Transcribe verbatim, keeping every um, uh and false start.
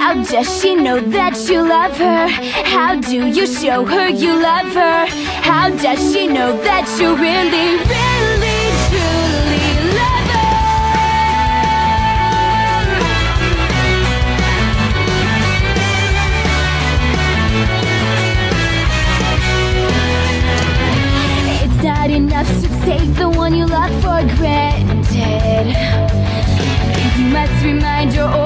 How does she know that you love her? How do you show her you love her? How does she know that you really, really, truly love her? It's not enough to take the one you love for granted. You must remind her